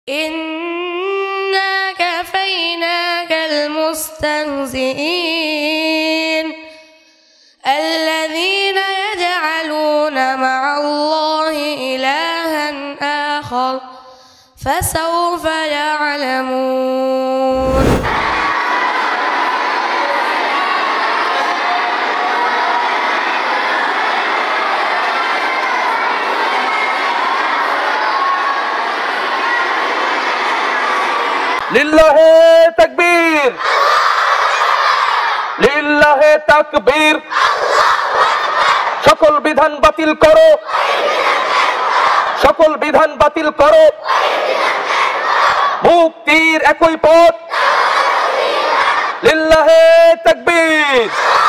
إنا كفيناك المستهزئين الذين يجعلون مع الله إلها آخر فسوف يعلمون লিল্লাহে তাকবীর, লিল্লাহে তাকবীর। সকল বিধান বাতিল করো, সকল বিধান বাতিল করো। মুক্তির একই পথ, লিল্লাহে তাকবীর।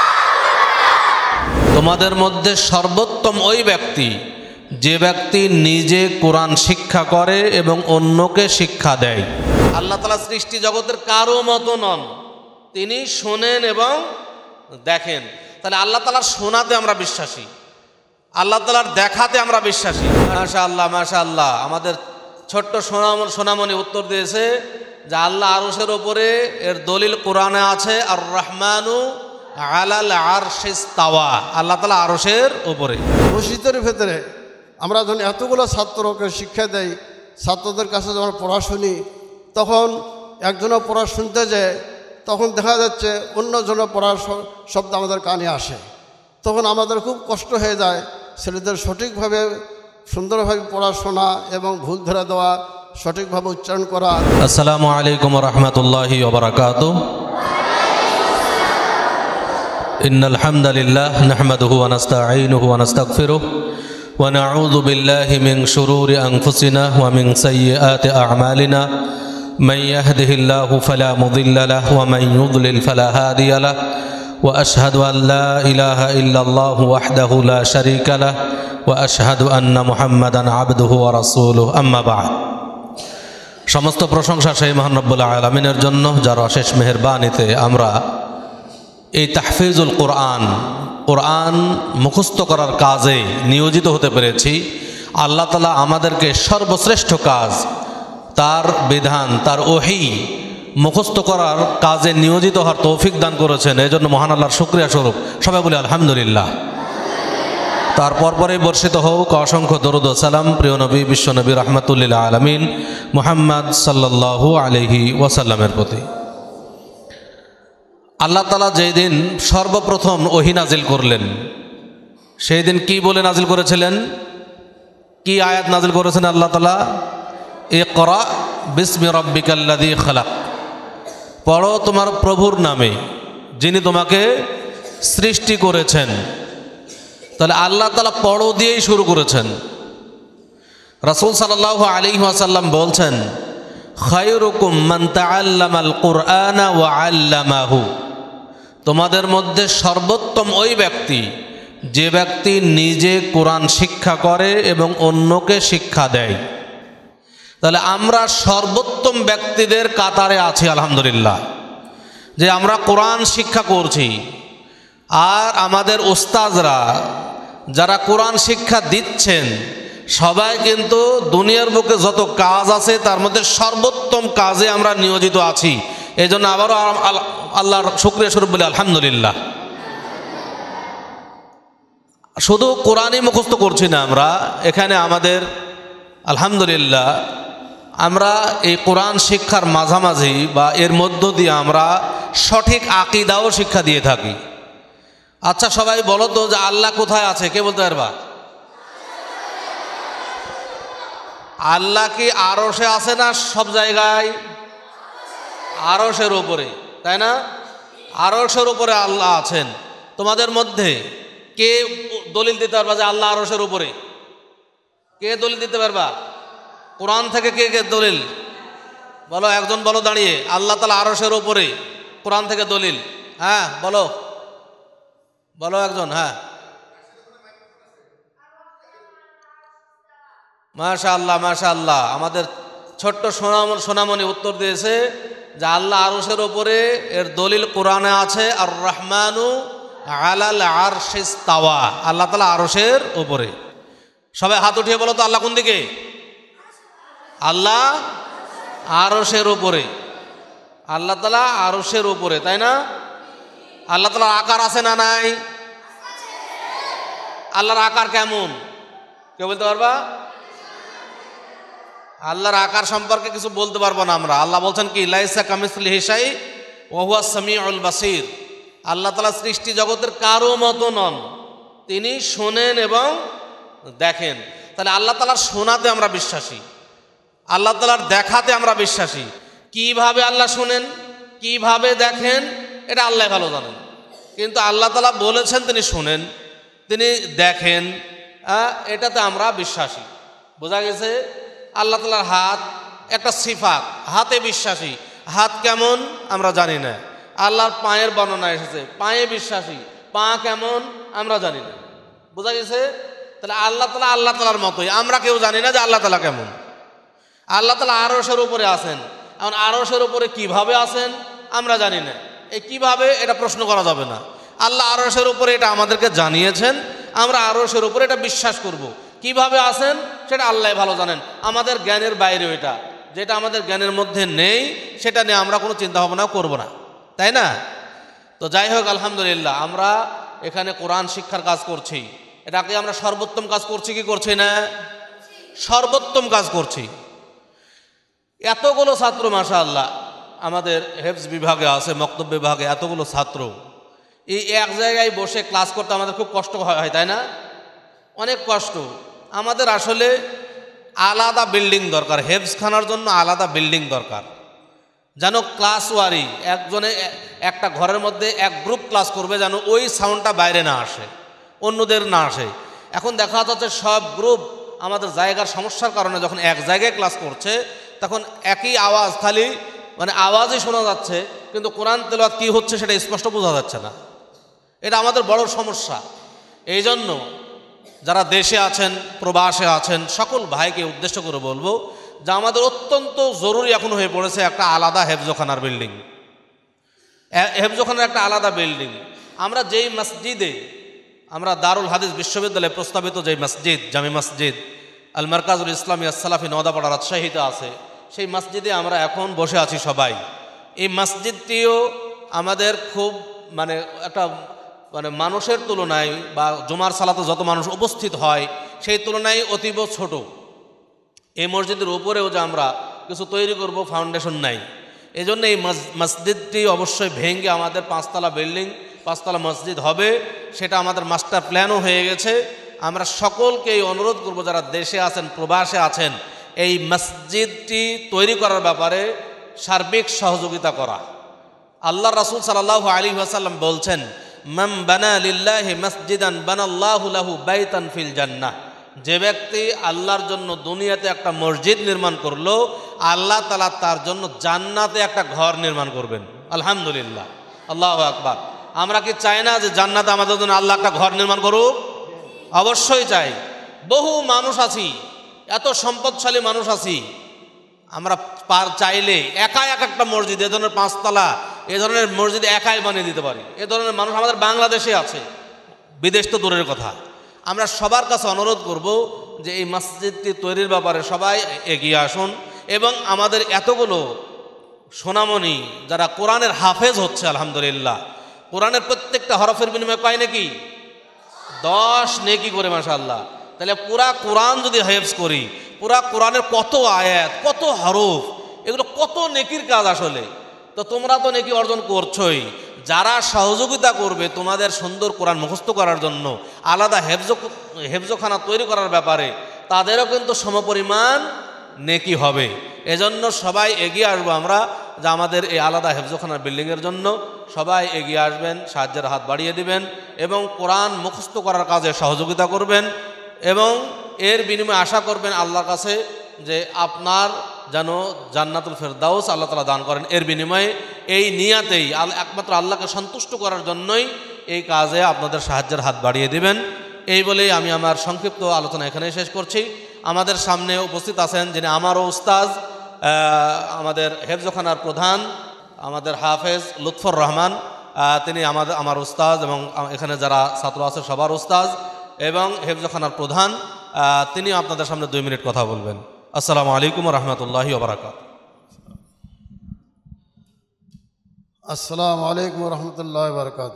তোমাদের মধ্যে সর্বোত্তম ওই ব্যক্তি যে ব্যক্তি নিজে কোরআন শিক্ষা করে এবং অন্যকে শিক্ষা দেয়। আল্লাহ তাআলা সৃষ্টি জগতের কারো মতো নন, তিনি শোনেন এবং দেখেন। তাহলে আল্লাহ তাআলার শোনাতে আমরা বিশ্বাসী, আল্লাহ তাআলার দেখাতে আমরা বিশ্বাসী। মাশাআল্লাহ মাশাআল্লাহ। আমাদের ছোট্ট সোনামণি উত্তর দিয়েছে যে আল্লাহ আরশের ওপরে, এর দলিল কোরআনে আছে, আর রহমানু আলাল আরশিস তাওয়া। আল্লাহ তাআলা আরশের ওপরে। মসজিদের ভেতরে আমরা যখন এতগুলো ছাত্রকে শিক্ষা দেই, ছাত্রদের কাছে যখন পড়া শুনি, তখন একজনও পড়া শুনতে যায়, তখন দেখা যাচ্ছে অন্যজনের পড়ার শব্দ আমাদের কানে আসে। তখন আমাদের খুব কষ্ট হয়ে যায় ছেলেদের সঠিকভাবে সুন্দরভাবে পড়াশোনা এবং ভুল ধরে দেওয়া, সঠিকভাবে উচ্চারণ করা। আসসালামু আলাইকুম ওয়া রাহমাতুল্লাহি ওয়া বারাকাতুহু। ইন্নাল হামদালিল্লাহ নাহমাদুহু ওয়া নাস্তাঈনুহু ওয়া নাস্তাগফিরুহু ওয়া নাউযু বিল্লাহি মিন শুরুরি আনফুসিনা ওয়া মিন সাইয়্যাতি আ'মালিনা। من يهده الله فلا مضل له ومن يضلل فلا هادي له وأشهد أن لا إله إلا الله وحده لا شريك له وأشهد أن محمدا عبده ورسوله أما بعد। সমস্ত প্রশংসা সেই মহান রব্বুল আলামিনের জন্য, যার অশেষ মেহেরবানিতে আমরা এই তাহফিজুল কোরআন মুখস্থ করার কাজে নিয়োজিত হতে পেরেছি। আল্লাহ তাআলা আমাদেরকে সর্বশ্রেষ্ঠ কাজ, তার বিধান, তার ওহী মুখস্থ করার কাজে নিয়োজিত হওয়ার তৌফিক দান করেছেন। এই জন্য মহান আল্লাহর শুকরিয়া স্বরূপ সবাই বলি আলহামদুলিল্লাহ। তারপর পরে বর্ষিত হোক অসংখ্য দরুদ ও সালাম প্রিয় নবী, বিশ্বনবী রাহমাতুল্লিল আলামিন মুহাম্মদ সাল্লাল্লাহু আলাইহি ওয়াসাল্লামের প্রতি। আল্লাহ তাআলা যেই দিন সর্বপ্রথম ওহী নাজিল করলেন, সেই দিন কি বলে নাজিল করেছিলেন? কি আয়াত নাজিল করেছেন আল্লাহ তাআলা? ইকরা বিসমি রাব্বিকাল্লাযী খালাক। পড়ো তোমার প্রভুর নামে, যিনি তোমাকে সৃষ্টি করেছেন। তাহলে আল্লাহ তাআলা পড়ো দিয়েই শুরু করেছেন। রাসূল সাল্লাল্লাহু আলাইহি ওয়াসাল্লাম বলছেন, খায়রুকুম মান তাআল্লামাল কুরআনা ওয়া আল্লামাহু। তোমাদের মধ্যে সর্বোত্তম ওই ব্যক্তি যে ব্যক্তি নিজে কোরআন শিক্ষা করে এবং অন্যকে শিক্ষা দেয়। তাহলে আমরা সর্বোত্তম ব্যক্তিদের কাতারে আছি আলহামদুলিল্লাহ, যে আমরা কোরআন শিক্ষা করছি। আর আমাদের উস্তাজরা যারা কোরআন শিক্ষা দিচ্ছেন, সবাই কিন্তু দুনিয়ার বুকে যত কাজ আছে তার মধ্যে সর্বোত্তম কাজে আমরা নিয়োজিত আছি। এই জন্য আবারও আল্লাহর শুকরিয়া স্বরূপ বলি আলহামদুলিল্লাহ। শুধু কোরআনই মুখস্থ করছি না আমরা এখানে, আমাদের আলহামদুলিল্লাহ আমরা এই কোরআন শিক্ষার মাঝামাঝি বা এর মধ্য দিয়ে আমরা সঠিক আকীদাও শিক্ষা দিয়ে থাকি। আচ্ছা সবাই বলো তো যে আল্লাহ কোথায় আছে? কে বলতে পারবা? আল্লাহ কি আরশে আছে না সব জায়গায়? আরশের উপরে, তাই না? আরশের উপরে আল্লাহ আছেন। তোমাদের মধ্যে কে দলিল দিতে পারবা যে আল্লাহ আরশের উপরে? কে দলিল দিতে পারবা? কোরআন থেকে কে কে দলিল বলো? একজন বলো দাঁড়িয়ে, আল্লাহ তাআলা আরশের উপরে, কোরআন থেকে দলিল। হ্যাঁ বলো, বলো একজন। হ্যাঁ মাশাআল্লাহ মাশাআল্লাহ। আমাদের ছোট্ট সোনামণি উত্তর দিয়েছে যে আল্লাহ আরশের ওপরে, এর দলিল কোরআনে আছে, আর রহমানু আলাল আরশিস তাওয়া। আল্লাহ তাআলা আরশের উপরে। সবাই হাত উঠিয়ে বলো তো আল্লাহ কোন দিকে? আল্লাহ আরশের উপরে। আল্লাহ তাআলা আরশের উপরে, তাই না? আল্লাহ তাআলার আকার আছে না নাই? আল্লাহর আকার কেমন কেউ বলতে পারবা? আল্লাহর আকার সম্পর্কে কিছু বলতে পারবো না আমরা। আল্লাহ বলছেন কি, লাইসা কামিসলিহি শাই ওয়া হুয়াস সামিউল বাসীর। আল্লাহ তাআলা সৃষ্টি জগতের কারো মতো নন, তিনি শোনেন এবং দেখেন। তাহলে আল্লাহ তাআলার শোনাতে আমরা বিশ্বাসী, আল্লাহ তাআলার দেখাতে আমরা বিশ্বাসী। কিভাবে আল্লাহ শোনেন, কিভাবে দেখেন, এটা আল্লাহ ভালো জানেন। কিন্তু আল্লাহ তাআলা বলেছেন তিনি শোনেন, তিনি দেখেন, এটাতে আমরা বিশ্বাসী। বোঝা গেছে? আল্লাহ তাআলার হাত একটা সিফাত, হাতে বিশ্বাসী। হাত কেমন আমরা জানি না। আল্লাহর পায়ের বর্ণনা এসেছে, পায়ে বিশ্বাসী। পা কেমন আমরা জানি না। বোঝা গেছে? তাহলে আল্লাহ তাআলার মতোই, আমরা কেউ জানি না যে আল্লাহ তাআলা কেমন। আল্লাহ তাআলা আরশের উপরে আছেন। এখন আরশের উপরে কিভাবে আছেন আমরা জানি না। এই কিভাবে, এটা প্রশ্ন করা যাবে না। আল্লাহ আরশের উপরে, এটা আমাদেরকে জানিয়েছেন, আমরা আরশের উপরে এটা বিশ্বাস করব। কিভাবে আছেন সেটা আল্লাহ ভালো জানেন, আমাদের জ্ঞানের বাইরে। এটা যেটা আমাদের জ্ঞানের মধ্যে নেই সেটা নিয়ে আমরা কোনো চিন্তা ভাবনাও করব না, তাই না? তো যাই হোক, আলহামদুলিল্লাহ আমরা এখানে কোরআন শিক্ষার কাজ করছি। এটাকে আমরা সর্বোত্তম কাজ করছি কি করছি না? সর্বোত্তম কাজ করছি। এতগুলো ছাত্র মাশাআল্লাহ আমাদের হেফজ বিভাগে আছে, মক্তব বিভাগে এতগুলো ছাত্র, এই এক জায়গায় বসে ক্লাস করতে আমাদের খুব কষ্ট হয়, তাই না? অনেক কষ্ট। আমাদের আসলে আলাদা বিল্ডিং দরকার, হেফজখানার জন্য আলাদা বিল্ডিং দরকার। যেন ক্লাস ওয়ারি, একজনে একটা ঘরের মধ্যে এক গ্রুপ ক্লাস করবে, যেন ওই সাউন্ডটা বাইরে না আসে, অন্যদের না আসে। এখন দেখা যাচ্ছে সব গ্রুপ আমাদের জায়গার সমস্যার কারণে যখন এক জায়গায় ক্লাস করছে, তখন একই আওয়াজ, খালি মানে আওয়াজই শোনা যাচ্ছে, কিন্তু কোরআন তেলাওয়াত কী হচ্ছে সেটা স্পষ্ট বোঝা যাচ্ছে না। এটা আমাদের বড় সমস্যা। এই জন্য যারা দেশে আছেন, প্রবাসে আছেন, সকল ভাইকে উদ্দেশ্য করে বলবো যে আমাদের অত্যন্ত জরুরি এখন হয়ে পড়েছে একটা আলাদা হেফজখানার বিল্ডিং, হেফজখানার একটা আলাদা বিল্ডিং। আমরা যেই মসজিদে, আমরা দারুল হাদিস বিশ্ববিদ্যালয়ে প্রস্তাবিত যেই মসজিদ, জামি মসজিদ আল মারকাজুল ইসলামী আসসালাফি নওদাপাড়া রাজশাহীতে আছে, সেই মসজিদে আমরা এখন বসে আছি সবাই। এই মসজিদটিও আমাদের খুব মানে একটা মানে মানুষের তুলনায় বা জুমার সালাতে যত মানুষ উপস্থিত হয় সেই তুলনায় অতীব ছোট। এই মসজিদের উপরেও যে আমরা কিছু তৈরি করব, ফাউন্ডেশন নাই। এই জন্য এই মসজিদটি অবশ্যই ভেঙে আমাদের 5 তলা বিল্ডিং, 5 তলা মসজিদ হবে, সেটা আমাদের মাস্টার প্ল্যানও হয়ে গেছে। আমরা সকলকে এই অনুরোধ করব, যারা দেশে আছেন, প্রবাসে আছেন, এই মসজিদটি তৈরি করার ব্যাপারে সার্বিক সহযোগিতা করা। আল্লাহ রাসূল সাল্লাল্লাহু আলাইহি ওয়াসাল্লাম বলছেন, মান বানা লিল্লাহি মসজিদান বানাল্লাহু লাহু বাইতান ফিল জান্নাহ। যে ব্যক্তি আল্লাহর জন্য দুনিয়াতে একটা মসজিদ নির্মাণ করলো, আল্লাহ তাআলা তার জন্য জান্নাতে একটা ঘর নির্মাণ করবেন। আলহামদুলিল্লাহ, আল্লাহু আকবার। আমরা কি চাই না যে জান্নাতে আমাদের জন্য আল্লাহ একটা ঘর নির্মাণ করুক? অবশ্যই চাই। বহু মানুষ আছি, এত সম্পদশালী মানুষ আছি, আমরা চাইলে একাই এক একটা মসজিদ, এ ধরনের 5 তলা এ ধরনের মসজিদ একাই বানিয়ে দিতে পারি। এ ধরনের মানুষ আমাদের বাংলাদেশে আছে, বিদেশ তো দূরের কথা। আমরা সবার কাছে অনুরোধ করব যে এই মসজিদটি তৈরির ব্যাপারে সবাই এগিয়ে আসুন, এবং আমাদের এতগুলো সোনামণি যারা কোরআনের হাফেজ হচ্ছে, আলহামদুলিল্লাহ, কোরআনের প্রত্যেকটা হরফের বিনিময়ে পায় নাকি 10 নেকি করে, মাশাআল্লাহ। তাহলে পুরা কোরআন যদি হেফজ করি, পুরা কোরআনের কত আয়াত, কত হরফ, এগুলো কত নেকির কাজ আসলে। তো তোমরা তো নেকি অর্জন করছোই, যারা সহযোগিতা করবে তোমাদের সুন্দর কোরআন মুখস্থ করার জন্য আলাদা হেফজখানা তৈরি করার ব্যাপারে, তাদেরও কিন্তু সমপরিমাণ নেকি হবে। এজন্য সবাই এগিয়ে আসবো আমরা, যে আমাদের এই আলাদা হেফজখানার বিল্ডিংয়ের জন্য সবাই এগিয়ে আসবেন, সাহায্যের হাত বাড়িয়ে দিবেন এবং কোরআন মুখস্থ করার কাজে সহযোগিতা করবেন, এবং এর বিনিময়ে আশা করবেন আল্লাহর কাছে যে আপনার যেন জান্নাতুল ফেরদাউস আল্লাহ তাআলা দান করেন। এর বিনিময়ে এই নিয়াতেই একমাত্র আল্লাহকে সন্তুষ্ট করার জন্যই এই কাজে আপনাদের সাহায্যের হাত বাড়িয়ে দিবেন। এই বলেই আমি আমার সংক্ষিপ্ত আলোচনা এখানে শেষ করছি। আমাদের সামনে উপস্থিত আছেন যিনি আমারও উস্তাজ, আমাদের হেফজখানার প্রধান, আমাদের হাফেজ লুৎফর রহমান। তিনি আমার উস্তাজ এবং এখানে যারা ছাত্র আছে সবার উস্তাজ এবং হেফজখানার প্রধান। তিনি আপনাদের সামনে 2 মিনিট কথা বলবেন। আসসালামু আলাইকুম ওয়া রাহমাতুল্লাহি ওয়া বারাকাতুহু। আসসালামু আলাইকুম রহমতুল্লাহ বরকাত।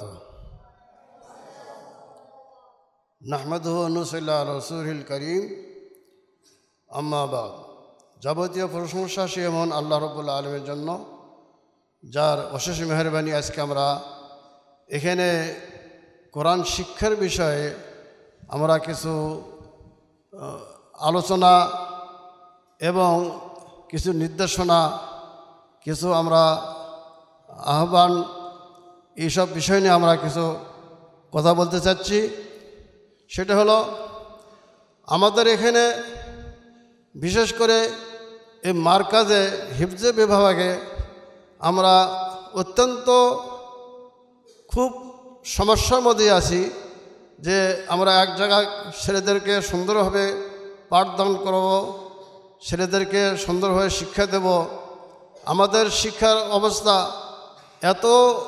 নাহমাদুহু ওয়া নুসাল্লি আলা রাসূলিল কারীম, আম্মা বাদ। যাবতীয় প্রশংসা সে এমন আল্লাহ রাব্বুল আলামিনের জন্য, যার অশেষ মেহেরবানি আজকে আমরা এখানে কোরআন শিক্ষার বিষয়ে আমরা কিছু আলোচনা এবং কিছু নির্দেশনা, কিছু আমরা আহ্বান, এইসব বিষয় নিয়ে আমরা কিছু কথা বলতে চাচ্ছি। সেটা হলো, আমাদের এখানে বিশেষ করে এই মারকাজে হিফজে বিভাগে আমরা অত্যন্ত খুব সমস্যার মধ্যে আছি যে আমরা এক জায়গায় ছেলেদেরকে সুন্দরভাবে পাঠদান করব, ছেলেদেরকে সুন্দরভাবে শিক্ষা দেব। আমাদের শিক্ষার অবস্থা এত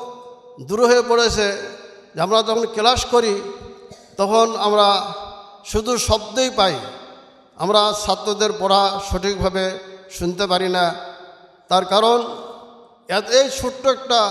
দূর হয়ে পড়েছে যে আমরা যখন ক্লাস করি তখন আমরা শুধু শব্দই পাই, আমরা ছাত্রদের পড়া সঠিকভাবে শুনতে পারি না। তার কারণ এই ছোট্ট একটা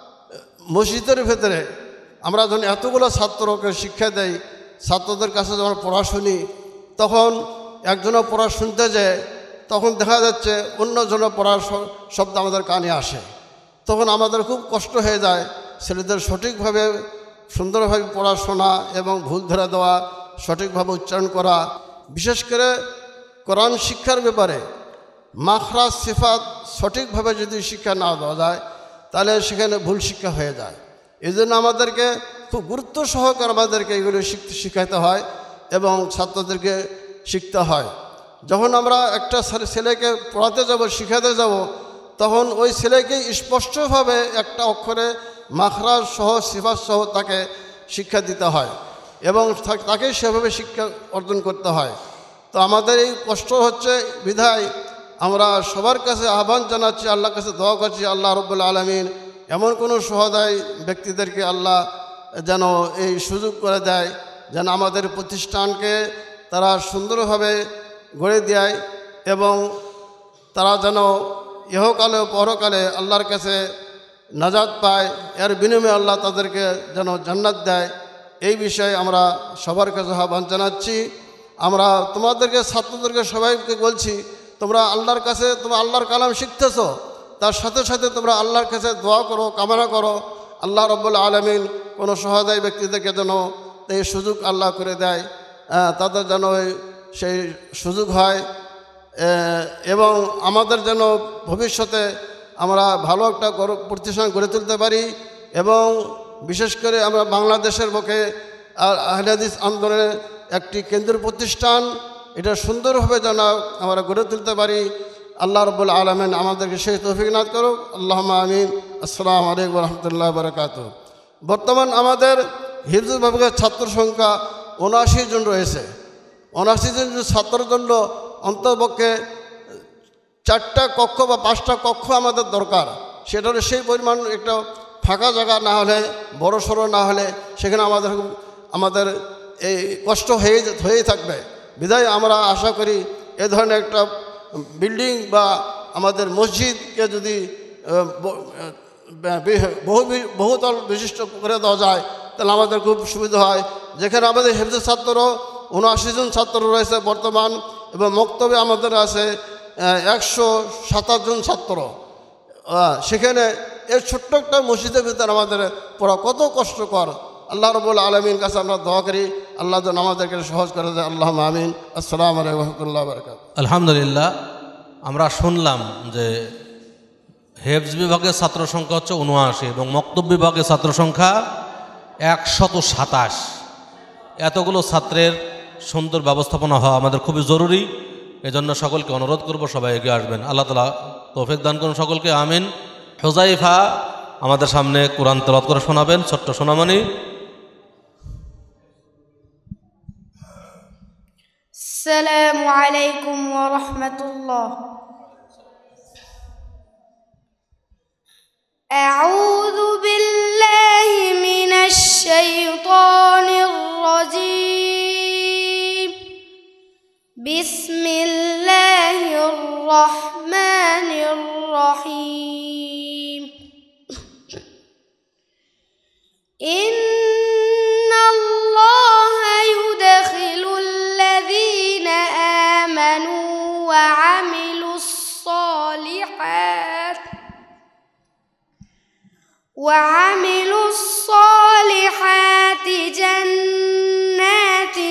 মসজিদের ভেতরে আমরা যখন এতগুলো ছাত্রকে শিক্ষা দেই, ছাত্রদের কাছে যখন পড়া শুনি, তখন একজনের পড়া শুনতে যায়, তখন দেখা যাচ্ছে অন্যজনের পড়ার শব্দ আমাদের কানে আসে। তখন আমাদের খুব কষ্ট হয়ে যায় ছেলেদের সঠিকভাবে সুন্দরভাবে পড়াশোনা এবং ভুল ধরে দেওয়া, সঠিকভাবে উচ্চারণ করা। বিশেষ করে কোরআন শিক্ষার ব্যাপারে মাখরাজ সিফাত সঠিকভাবে যদি শিক্ষা না দেওয়া যায় তাহলে সেখানে ভুল শিক্ষা হয়ে যায়। এই জন্য আমাদেরকে খুব গুরুত্ব সহকারে আমাদেরকে এগুলো শিখাতে হয় এবং ছাত্রদেরকে শিখতে হয়। যখন আমরা একটা ছেলেকে পড়াতে যাব, শিখাতে যাব, তখন ওই ছেলেকে স্পষ্টভাবে একটা অক্ষরে মাখরাজ সহ সিফাত সহ তাকে শিক্ষা দিতে হয় এবং তাকে সেভাবে শিক্ষা অর্জন করতে হয়। তো আমাদের এই কষ্ট হচ্ছে বিধায় আমরা সবার কাছে আহ্বান জানাচ্ছি, আল্লাহর কাছে দোয়া করছি, আল্লাহ রাব্বুল আলামিন এমন কোনো সহায় ব্যক্তিদেরকে আল্লাহ যেন এই সুযোগ করে দেয়, যেন আমাদের প্রতিষ্ঠানকে তারা সুন্দরভাবে গড়ে দেয় এবং তারা যেন ইহকালে পরকালে আল্লাহর কাছে নাজাত পায়, এর বিনিময়ে আল্লাহ তাদেরকে যেন জান্নাত দেয়। এই বিষয়ে আমরা সবার কাছে আহ্বান জানাচ্ছি। আমরা তোমাদেরকে, ছাত্রদেরকে সবাইকে বলছি, তোমরা আল্লাহর কাছে, তোমরা আল্লাহর কালাম শিখতেছ, তার সাথে সাথে তোমরা আল্লাহর কাছে দোয়া করো, কামনা করো আল্লাহ রাব্বুল আলামিন কোনো সহায় ব্যক্তিদেরকে যেন এই সুযোগ আল্লাহ করে দেয়, তাদের যেন সেই সুযোগ হয় এবং আমাদের যেন ভবিষ্যতে আমরা ভালো একটা প্রতিষ্ঠান গড়ে তুলতে পারি এবং বিশেষ করে আমরা বাংলাদেশের বুকে আহলে হাদিস আন্দোলনের একটি কেন্দ্রীয় প্রতিষ্ঠান, এটা সুন্দরভাবে যেন আমরা গড়ে তুলতে পারি। আল্লাহ রাব্বুল আলামিন আমাদেরকে সেই তৌফিক নাত করুক, আল্লাহুম্মা আমিন। আসসালামু আলাইকুম ওয়া রাহমাতুল্লাহি ওয়া বারাকাতুহু। বর্তমান আমাদের হিফজ বিভাগের ছাত্র সংখ্যা ৭৯ জন রয়েছে। ৭৯ জন ছাত্রের জন্য অন্তপক্ষে 4টা কক্ষ বা 5টা কক্ষ আমাদের দরকার। সেটা হলে সেই পরিমাণ একটা ফাঁকা জায়গা না হলে, বড় সড়ো না হলে সেখানে আমাদের এই কষ্ট হয়েই থাকবে। বিধায় আমরা আশা করি এ ধরনের একটা বিল্ডিং বা আমাদের মসজিদকে যদি বহুতল বিশিষ্ট করে দেওয়া যায় তাহলে আমাদের খুব সুবিধা হয়। যেখানে আমাদের হেফজের ছাত্র ৭৯ জন ছাত্র রয়েছে বর্তমান, এবং মক্তবে আমাদের আছে 127 জন ছাত্র। সেখানে এই ছোট্ট একটা মসজিদের ভিতরে আমাদের পড়া কত কষ্টকর। আল্লাহ রাব্বুল আলামিনের কাছে আমরা দোয়া করি, আল্লাহ যেন আমাদেরকে সহজ করে দেয়। আল্লাহুম্মা আমিন। আসসালামু আলাইকুম ওয়া রাহমাতুল্লাহি ওয়া বারাকাতুহু। আলহামদুলিল্লাহ, আমরা শুনলাম যে হেফজ বিভাগের ছাত্র সংখ্যা হচ্ছে ৭৯ এবং মক্তব বিভাগের ছাত্র সংখ্যা ১২৭। এতগুলো ছাত্রের সুন্দর ব্যবস্থাপনা হওয়া আমাদের খুবই জরুরি। এজন্য সকলকে অনুরোধ করব সবাই এগিয়ে আসবেন। আল্লাহ তাআলা তৌফিক দান করুন সকলকে, আমিন। হুযায়ফা আমাদের সামনে কোরআন তেলাওয়াত করে শোনাবেন, ছোট্ট সোনামণি। আসসালামু আলাইকুম ওয়া রাহমাতুল্লাহ। أعوذ بالله من الشيطان الرجيم. بسم الله الرحمن الرحيم. وعملوا الصالحات جنات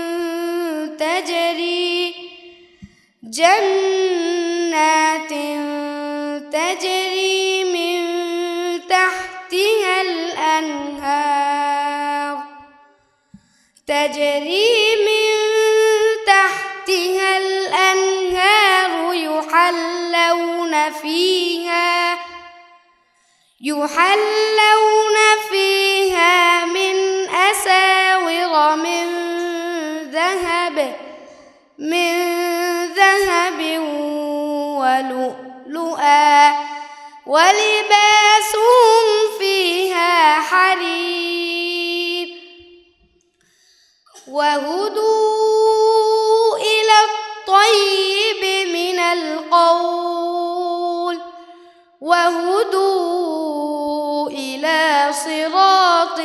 تجري من تحتها الأنهار يحلون فيها من أساور من ذهب ولؤلؤا ولباسهم فيها حرير وهدوا إلى الطيب من القول وهدوا إلى صراط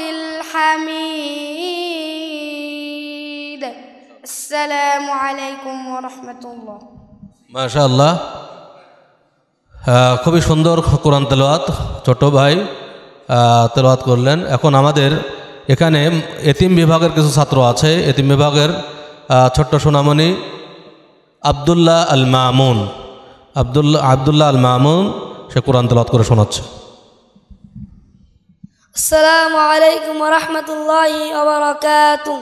الحميد السلام عليكم ورحمة الله মাশাআল্লাহ খুবই সুন্দর কোরআন তেলাওয়াত ছোট ভাই তেলাওয়াত করলেন। এখন আমাদের এখানে এতিম বিভাগের কিছু ছাত্র আছে। এতিম বিভাগের ছোট্ট সোনামণি আব্দুল্লাহ আল মামুন আল মামুন সে কোরআন তেলাওয়াত করে শোনাচ্ছে। আসসালামু আলাইকুম ওয়া রাহমাতুল্লাহি ওয়া বারাকাতুহু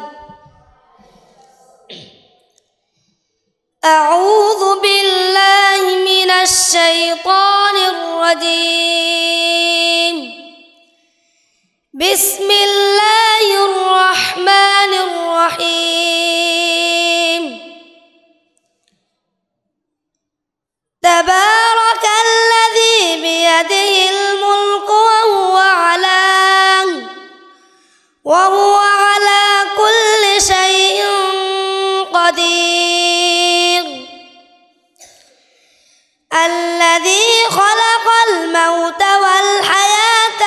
أعوذ بالله من الشيطان الرجيم بسم الله الرحمن الرحيم تبارك الذي بيده الملك وهو على كل شيء قدير الذي خلق الموت والحياة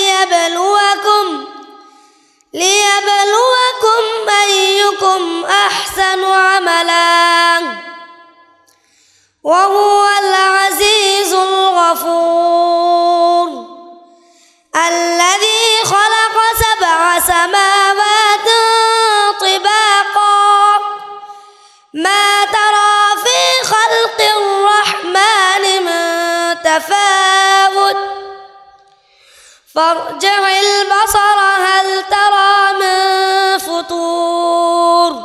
ليبلوكم أيكم أحسن عملا وهو العزيز الغفور الذي خلق 7 سماوات طباقا ما ترى في خلق الرحمن من تفاوت فارجع البصر هل ترى من فطور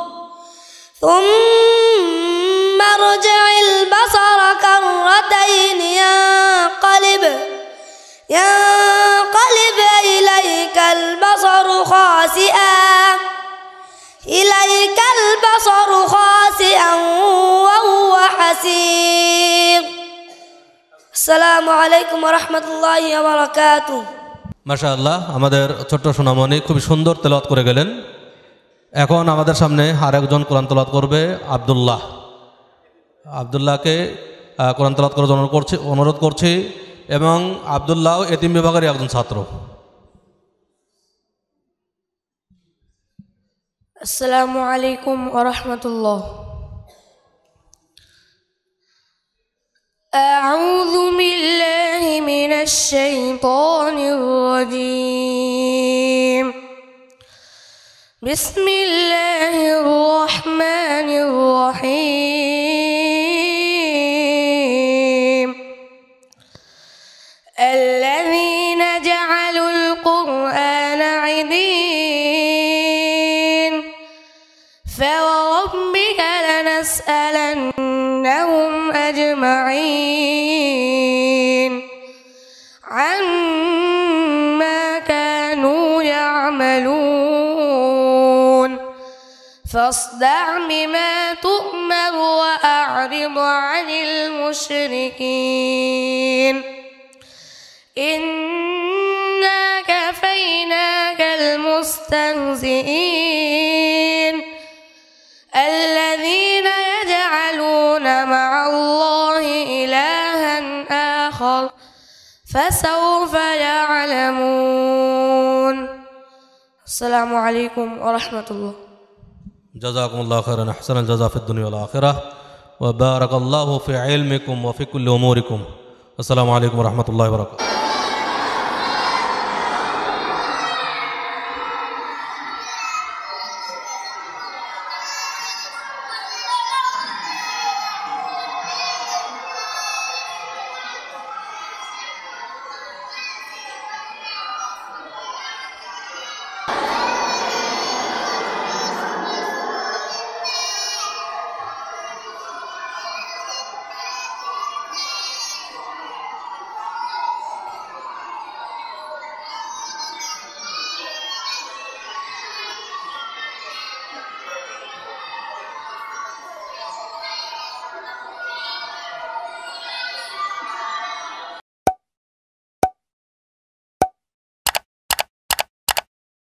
ثم ارجع البصر كرتين ينقلب إليك البصر خاسئا وهو حسير السلام عليكم ورحمة الله وبركاته মাশাআল্লাহ আমাদের ছোট্ট সোনামণি খুব সুন্দর তেলাওয়াত করে গেলেন। এখন আমাদের সামনে আরেকজন কোরআন তেলাওয়াত করবে আব্দুল্লাহকে কোরআন তেলাওয়াত করার জন্য অনুরোধ করছি এবং আব্দুল্লাহ এতিম বিভাগের একজন ছাত্র। আসসালামু আলাইকুম ওয়া রাহমাতুল্লাহ আউযু বিল্লাহি মিনাশ শাইতানির রাজীম বিসমিল্লাহির রহমানির রহিম الذين جعلوا القرآن عضين فوربك لنسألنهم أجمعين عما كانوا يعملون فاصدع بما تؤمر وأعرض عن المشركين إنا كفيناك المستهزئين الذين يجعلون مع الله إلها آخر فسوف يعلمون السلام عليكم ورحمة الله جزاكم الله خيرا أحسن الجزاء في الدنيا والآخرة وبارك الله في علمكم وفي كل أموركم السلام عليكم ورحمة الله وبركاته